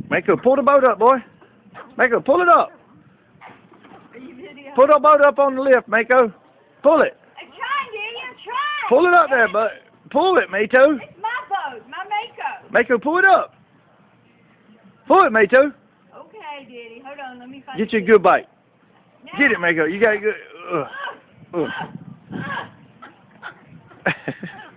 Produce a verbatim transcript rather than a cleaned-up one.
Mako, pull the boat up, boy. Mako, pull it up. Are you videoing? Pull the boat up on the lift, Mako. Pull it. I'm trying, Daddy. I'm trying. Pull it up there, bud. Pull it, Mato. It's my boat, my Mako. Mako, pull it up. Pull it, Mato. Okay, Daddy. Hold on. Let me find. Get you a good bite. Now. Get it, Mako. You got a good. Ugh. Uh, Ugh. uh, uh.